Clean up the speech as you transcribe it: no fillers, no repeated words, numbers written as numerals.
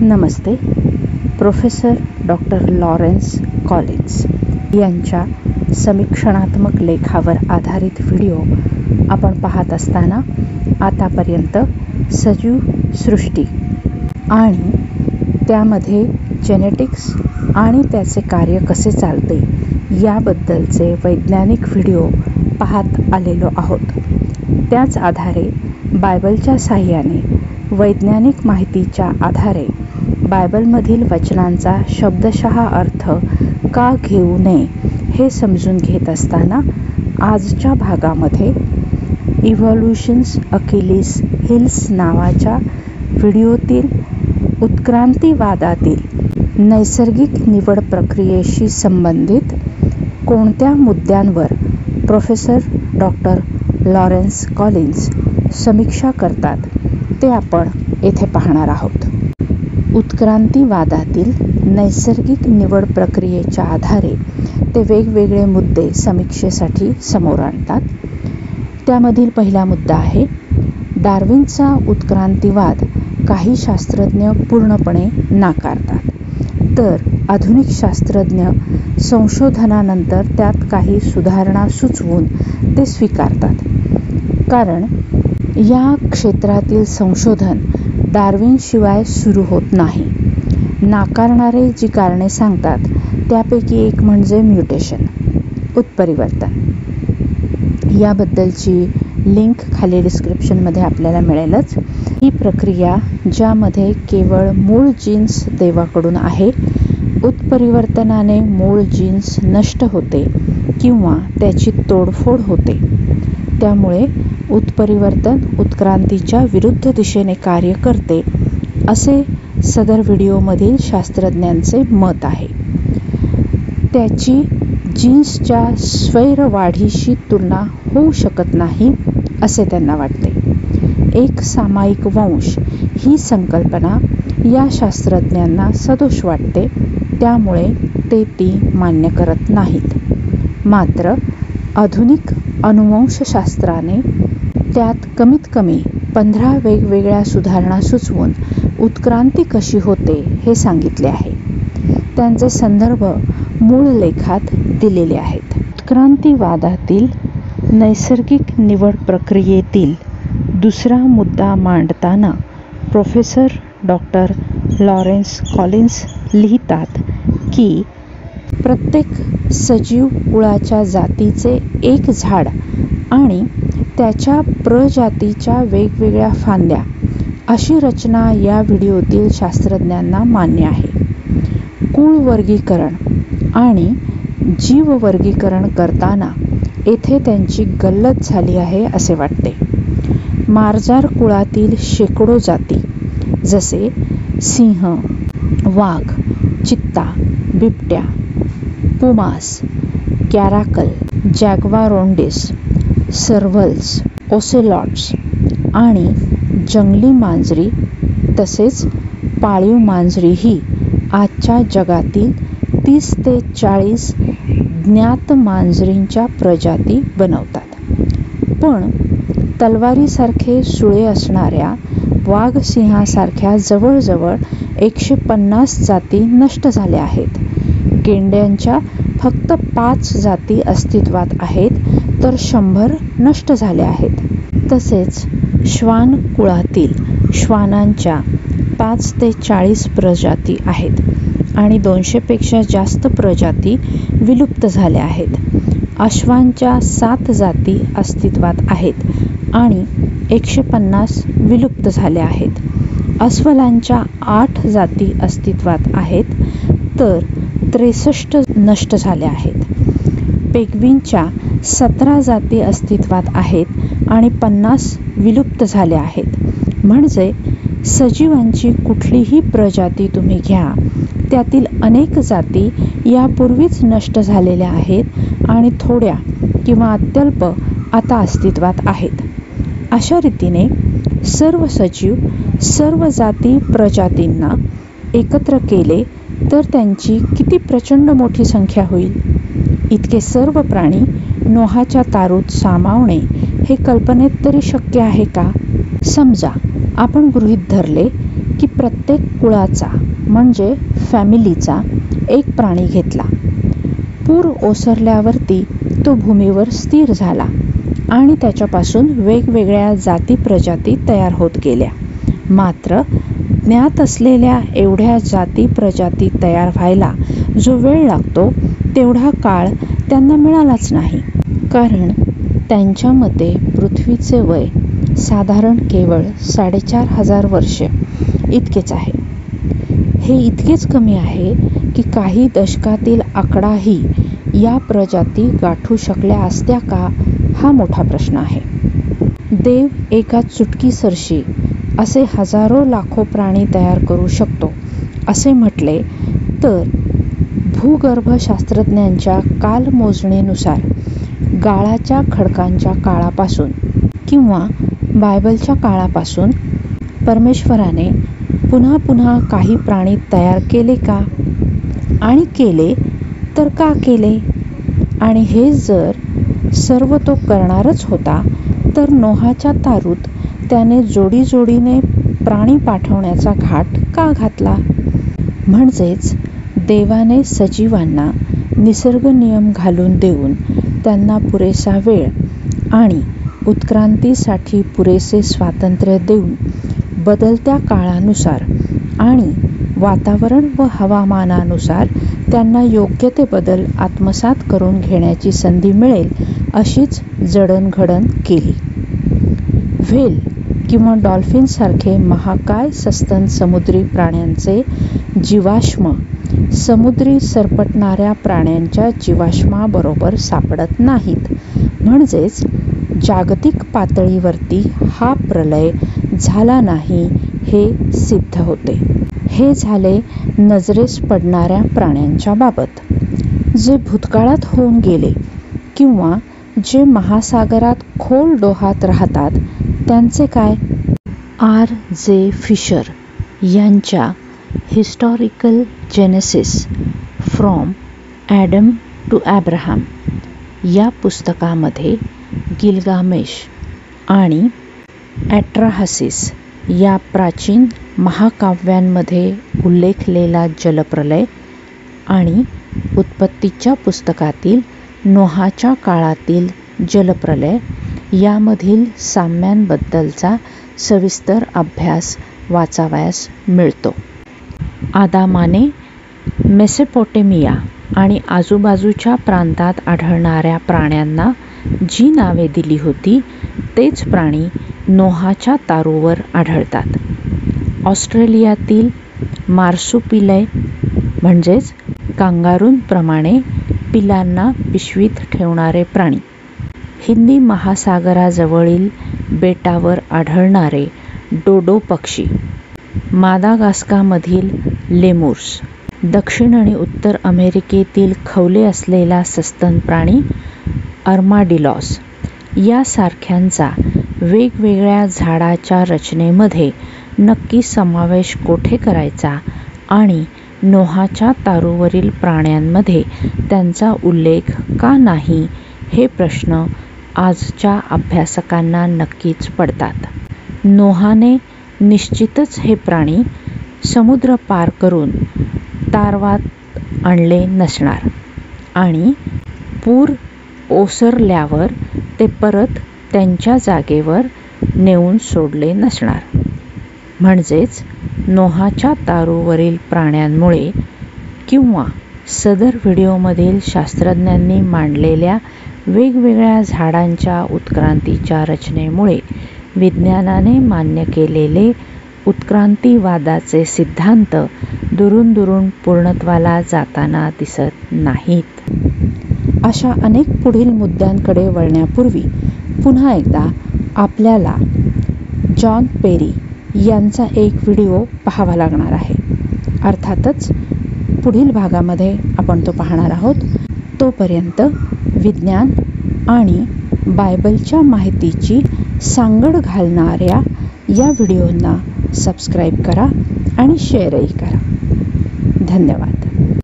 नमस्ते. Professor doctor Lawrence Collins यांच्या समीक्षणात्मक लेखावर आधारित व्हिडिओ आपण पाहत असताना आतापर्यंत सजीव सृष्टी आणि त्यामध्ये जेनेटिक्स आणि त्याचे कार्य कसे चालते याबद्दलचे वैज्ञानिक व्हिडिओ पाहत आलेलो आहोत. त्याच आधारे बायबलच्या साहाय्याने वैज्ञानिक माहितीच्या आधारे बायबलमधील वचनांचा शब्दशः अर्थ का घेऊ नये हे समजून घेत असताना आजच्या भागामध्ये इव्हॉल्युशन्स अकिलीस हिल्स नावाच्या व्हिडिओतील उत्क्रांतीवादातील नैसर्गिक निवड प्रक्रियेशी संबंधित कोणत्या मुद्द्यांवर प्रोफेसर डॉक्टर लॉरेन्स कॉलिन्स समीक्षा करतात ते आपण येथे पाहणार आहोत. उत्क्रांतीवादातील नैसर्गिक निवड प्रक्रियेच्या आधारे ते वेगवेगळे मुद्दे समीक्षेसाठी समोर आणतात. त्यामधील पहिला मुद्दा आहे डार्विनचा उत्क्रांतीवाद काही शास्त्रज्ञ पूर्णपणे नाकारतात, तर आधुनिक शास्त्रज्ञ संशोधनानंतर त्यात काही सुधारणा सुचवून ते स्वीकारतात. कारण या क्षेत्रातील संशोधन डार्विनशिवाय सुरू होत नाही. नाकारणारे जी कारणे सांगतात त्यापैकी एक म्हणजे म्युटेशन, उत्परिवर्तन. याबद्दलची लिंक खाली डिस्क्रिप्शनमध्ये आपल्याला मिळेलच. ही प्रक्रिया ज्यामध्ये केवळ मूळ जीन्स देवाकडून आहे, उत्परिवर्तनाने मूळ जीन्स नष्ट होते किंवा त्याची तोडफोड होते. त्यामुळे उत्परिवर्तन उत्क्रांतीच्या विरुद्ध दिशेने कार्य करते असे सदर व्हिडिओमधील शास्त्रज्ञांचे मत आहे. त्याची जीन्सच्या स्वैरवाढीशी तुलना होऊ शकत नाही असे त्यांना वाटते. एक सामायिक वंश ही संकल्पना या शास्त्रज्ञांना सदोष वाटते, त्यामुळे ते ती मान्य करत नाहीत. मात्र आधुनिक अनुवंशशास्त्राने त्यात कमीत कमी 15 वेगवेगळ्या सुधारणा सुचवून उत्क्रांती कशी होते हे सांगितले आहे. त्यांचे संदर्भ मूळ लेखात दिलेले आहेत. उत्क्रांतीवादातील नैसर्गिक निवड प्रक्रियेतील दुसरा मुद्दा मांडताना प्रोफेसर डॉक्टर लॉरेन्स कॉलिन्स लिहितात की प्रत्येक सजीव कुळाच्या जातीचे एक झाड आणि त्याच्या प्रजातीच्या वेगवेगळ्या फांद्या अशी रचना या व्हिडिओतील शास्त्रज्ञांना मान्य आहे. कुळ वर्गीकरण आणि जीववर्गीकरण करताना येथे त्यांची गल्लत झाली आहे असे वाटते. मार्जार कुळातील शेकडो जाती जसे सिंह, वाघ, चित्ता, बिबट्या, पुमास, कॅराकल, जॅग्वारोन्डिस, सर्व्हल्स, ओसेलॉट्स आणि जंगली मांजरी तसेच पाळीव मांजरी ही आजच्या जगातील 30 ते 40 ज्ञात मांजरींच्या प्रजाती बनवतात. पण तलवारीसारखे सुळे असणाऱ्या वाघसिंहासारख्या जवळजवळ 150 जाती नष्ट झाल्या आहेत. गेंड्यांच्या फक्त 5 जाती अस्तित्वात आहेत, तर 100 नष्ट झाल्या आहेत. तसेच श्वान कुळातील श्वानांच्या 5 ते 40 प्रजाती आहेत आणि 200 पेक्षा जास्त प्रजाती विलुप्त झाल्या आहेत. अश्वांच्या 7 जाती अस्तित्वात आहेत आणि 150 विलुप्त झाल्या आहेत. अस्वलांच्या 8 जाती अस्तित्वात आहेत, तर 63 नष्ट झाल्या आहेत. पेंग्विनच्या 17 जाती अस्तित्वात आहेत आणि 50 विलुप्त झाल्या आहेत. म्हणजे सजीवांची कुठलीही प्रजाती तुम्ही घ्या, त्यातील अनेक जाती यापूर्वीच नष्ट झालेल्या आहेत आणि थोड्या किंवा अत्यल्प आता अस्तित्वात आहेत. अशा रीतीने सर्व सजीव सर्व जाती प्रजातींना एकत्र केले तर त्यांची किती प्रचंड मोठी संख्या होईल. इतके सर्व प्राणी नोहाच्या तारूत सामावणे हे कल्पनेत तरी शक्य आहे का? समजा आपण गृहीत धरले की प्रत्येक कुळाचा म्हणजे फॅमिलीचा एक प्राणी घेतला. पूर ओसरल्यावरती तो भूमीवर स्थिर झाला आणि त्याच्यापासून वेगवेगळ्या जाती प्रजाती तयार होत गेल्या. मात्र ज्ञात असलेल्या एवढ्या जाती प्रजाती तयार व्हायला जो वेळ लागतो तेवढा काळ त्यांना मिळालाच नाही. कारण त्यांच्या मते पृथ्वीचे वय साधारण केवळ 4,500 वर्षे इतकेच आहे. हे इतकेच कमी आहे की काही दशकातील आकडाही या प्रजाती गाठू शकल्या असत्या का, हा मोठा प्रश्न आहे. देव एका चुटकीसरशी असे हजारो लाखो प्राणी तयार करू शकतो असे म्हटले तर भूगर्भशास्त्रज्ञांच्या कालमोजणीनुसार गाळाच्या खडकांच्या काळापासून किंवा बायबलच्या काळापासून परमेश्वराने पुन्हा पुन्हा काही प्राणी तयार केले का, आणि केले तर का केले? आणि हे जर सर्व तो करणारच होता तर नोहाच्या तारूत त्याने जोडीजोडीने प्राणी पाठवण्याचा घाट का घातला? म्हणजेच देवाने सजीवांना निसर्ग नियम घालून देऊन त्यांना पुरेसा वेळ आणि उत्क्रांतीसाठी पुरेसे स्वातंत्र्य देऊन बदलत्या काळानुसार आणि वातावरण व हवामानानुसार त्यांना योग्य ते बदल आत्मसात करून घेण्याची संधी मिळेल अशीच जडणघडण केली. व्हेल किंवा डॉल्फिनसारखे महाकाय सस्तन समुद्री प्राण्यांचे जीवाश्म समुद्री सरपटणाऱ्या प्राण्यांच्या जीवाश्माबरोबर सापडत नाहीत. म्हणजेच जागतिक पातळीवरती हा प्रलय झाला नाही हे सिद्ध होते. हे झाले नजरेस पडणाऱ्या प्राण्यांच्या बाबत. जे भूतकाळात होऊन गेले किंवा जे महासागरात खोल डोहात राहतात त्यांचे काय? R.J. फिशर यांच्या historical genesis from Adam to Abraham या पुस्तकामध्ये गिलगामेश आणि ॲट्राहसिस या प्राचीन महाकाव्यांमध्ये उल्लेखलेला जलप्रलय आणि उत्पत्तीच्या पुस्तकातील नोहाच्या काळातील जलप्रलय यामधील साम्यांबद्दलचा सविस्तर अभ्यास वाचावयास मिळतो. आदामाने मेसोपोटेमिया आणि आजूबाजूच्या प्रांतात आढळणाऱ्या प्राण्यांना जी नावे दिली होती तेच प्राणी नोहाच्या तारूवर आढळतात. ऑस्ट्रेलियातील मार्सुपिलय म्हणजेच कांगारूंप्रमाणे पिलांना पिशवीत ठेवणारे प्राणी, हिंदी महासागराजवळील बेटावर आढळणारे डोडो पक्षी, मादागास्कारमधील लेमुर्स, दक्षिण आणि उत्तर अमेरिकेतील खवले असलेला सस्तन प्राणी अर्माडिलॉस यासारख्यांचा वेगवेगळ्या झाडाच्या रचनेमध्ये नक्की समावेश कोठे करायचा आणि नोहाच्या तारूवरील प्राण्यांमध्ये त्यांचा उल्लेख का नाही हे प्रश्न आजच्या अभ्यासकांना नक्कीच पडतात. नोहाने निश्चितच हे प्राणी समुद्र पार करून तारवात आणले नसणार आणि पूर ओसरल्यावर ते परत त्यांच्या जागेवर नेऊन सोडले नसणार. म्हणजेच नोहाच्या तारूवरील प्राण्यांमुळे किंवा सदर व्हिडिओमधील शास्त्रज्ञांनी मांडलेल्या वेगवेगळ्या झाडांच्या उत्क्रांतीच्या रचनेमुळे विज्ञानाने मान्य केलेले उत्क्रांतीवादाचे सिद्धांत दुरून दुरून पूर्णत्वाला जाताना दिसत नाहीत. अशा अनेक पुढील मुद्द्यांकडे वळण्यापूर्वी पुन्हा एकदा आपल्याला जॉन पेरी यांचा एक व्हिडिओ पाहावा लागणार आहे. अर्थातच पुढील भागामध्ये आपण तो पाहणार आहोत. तोपर्यंत विज्ञान आणि बायबलच्या माहितीची सांगड घालणाऱ्या या व्हिडिओंना सबस्क्राईब करा आणि शेअरही करा. धन्यवाद.